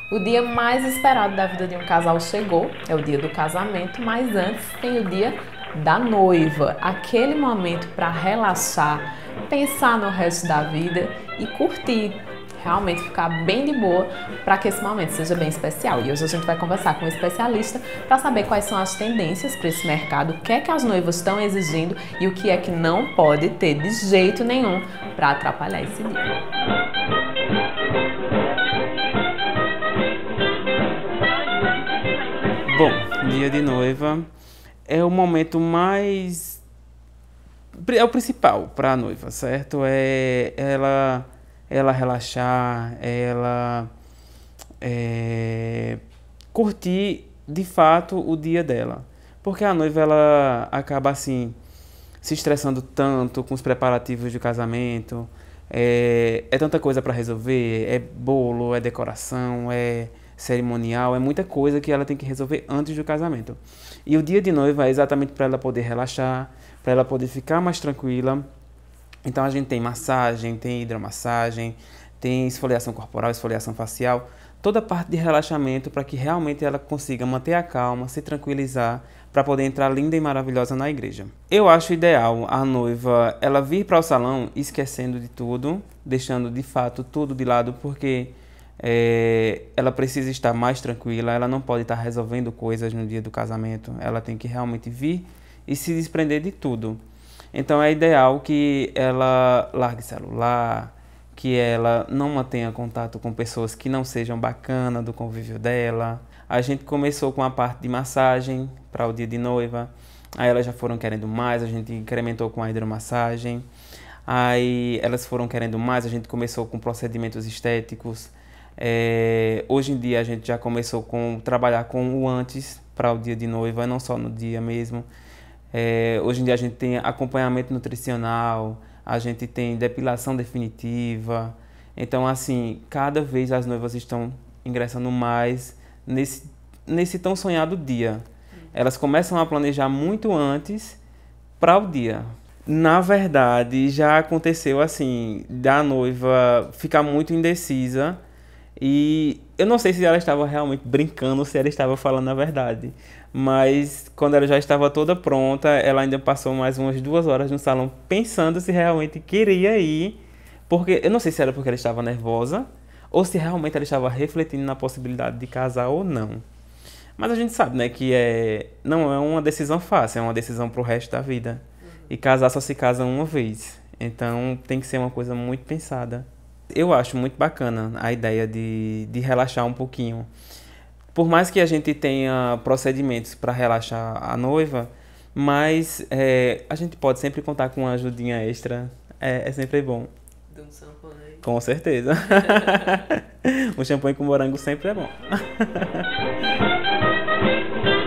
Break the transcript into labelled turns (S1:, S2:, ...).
S1: O dia mais esperado da vida de um casal chegou, é o dia do casamento, mas antes tem o dia da noiva, aquele momento para relaxar, pensar no resto da vida e curtir, realmente ficar bem de boa para que esse momento seja bem especial. E hoje a gente vai conversar com um especialista para saber quais são as tendências para esse mercado, o que é que as noivas estão exigindo e o que é que não pode ter de jeito nenhum para atrapalhar esse dia.
S2: Bom, dia de noiva é o momento mais... é o principal para a noiva, certo? É ela relaxar, curtir de fato o dia dela. Porque a noiva ela acaba assim se estressando tanto com os preparativos de casamento, é tanta coisa para resolver, é bolo, é decoração, é cerimonial, é muita coisa que ela tem que resolver antes do casamento. E o dia de noiva é exatamente para ela poder relaxar, para ela poder ficar mais tranquila. Então a gente tem massagem, tem hidromassagem, tem esfoliação corporal, esfoliação facial, toda a parte de relaxamento para que realmente ela consiga manter a calma, se tranquilizar, para poder entrar linda e maravilhosa na igreja. Eu acho ideal a noiva ela vir para o salão esquecendo de tudo, deixando de fato tudo de lado, porque ela precisa estar mais tranquila, ela não pode estar resolvendo coisas no dia do casamento, ela tem que realmente vir e se desprender de tudo. Então é ideal que ela largue celular, que ela não mantenha contato com pessoas que não sejam bacanas do convívio dela. A gente começou com a parte de massagem para o dia de noiva, aí elas já foram querendo mais, a gente incrementou com a hidromassagem, aí elas foram querendo mais, a gente começou com procedimentos estéticos. Hoje em dia a gente já começou com trabalhar com o antes para o dia de noiva, não só no dia mesmo. Hoje em dia a gente tem acompanhamento nutricional, a gente tem depilação definitiva. Então assim, cada vez as noivas estão ingressando mais nesse tão sonhado dia. Elas começam a planejar muito antes para o dia. Na verdade, já aconteceu assim, da noiva ficar muito indecisa. E eu não sei se ela estava realmente brincando ou se ela estava falando a verdade. Mas quando ela já estava toda pronta, ela ainda passou mais umas 2 horas no salão pensando se realmente queria ir. Porque eu não sei se era porque ela estava nervosa ou se realmente ela estava refletindo na possibilidade de casar ou não. Mas a gente sabe, né, que não é uma decisão fácil, é uma decisão para o resto da vida. E casar só se casa uma vez. Então tem que ser uma coisa muito pensada. Eu acho muito bacana a ideia de relaxar um pouquinho. Por mais que a gente tenha procedimentos para relaxar a noiva, mas a gente pode sempre contar com uma ajudinha extra. É sempre bom.
S1: De um champanhe.
S2: Com certeza. Um champanhe com morango sempre é bom.